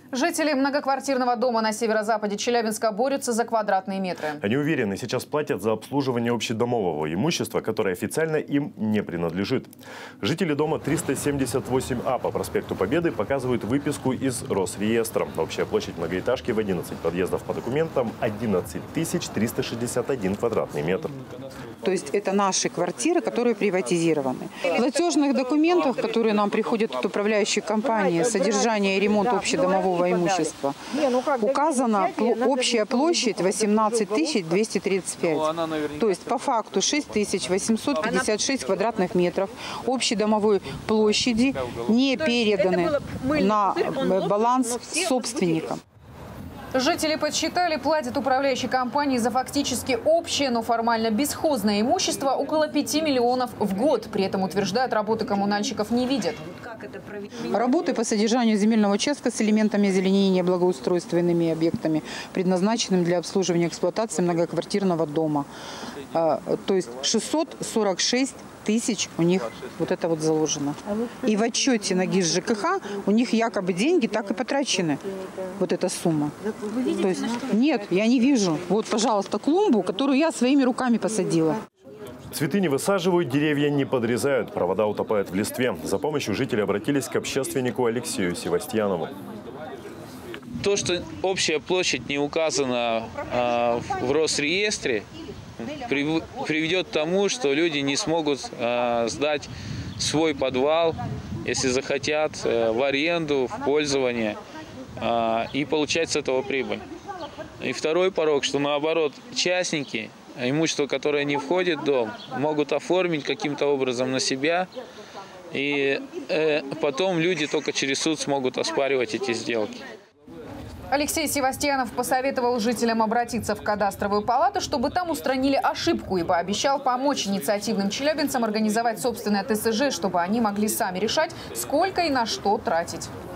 Жители многоквартирного дома на северо-западе Челябинска борются за квадратные метры. Они уверены, сейчас платят за обслуживание общедомового имущества, которое официально им не принадлежит. Жители дома 378А по проспекту Победы показывают выписку из Росреестра. Общая площадь многоэтажки в 11 подъездов по документам 11 361 квадратный метр. То есть это наши квартиры, которые приватизированы. В платежных документах, которые нам приходят от управляющей компании, содержание и ремонт общедомового имущества, указана общая площадь 18 235. То есть по факту 6856 квадратных метров общедомовой площади не переданы на баланс собственникам. Жители подсчитали, платят управляющей компании за фактически общее, но формально бесхозное имущество около 5 миллионов в год. При этом, утверждают, работы коммунальщиков не видят. Работы по содержанию земельного участка с элементами озеленения, благоустройства и иными объектами, предназначенными для обслуживания эксплуатации многоквартирного дома. То есть 646 тысяч у них вот это вот заложено. И в отчете на ГИС ЖКХ у них якобы деньги так и потрачены. Вот эта сумма. То есть нет, я не вижу. Вот, пожалуйста, клумбу, которую я своими руками посадила. Цветы не высаживают, деревья не подрезают, провода утопают в листве. За помощью жители обратились к общественнику Алексею Севастьянову. То, что общая площадь не указана в Росреестре, приведет к тому, что люди не смогут сдать свой подвал, если захотят, в аренду, в пользование и получать с этого прибыль. И второй порог, что наоборот, частники, имущество, которое не входит в дом, могут оформить каким-то образом на себя, и потом люди только через суд смогут оспаривать эти сделки. Алексей Севастьянов посоветовал жителям обратиться в кадастровую палату, чтобы там устранили ошибку, и пообещал помочь инициативным челябинцам организовать собственное ТСЖ, чтобы они могли сами решать, сколько и на что тратить.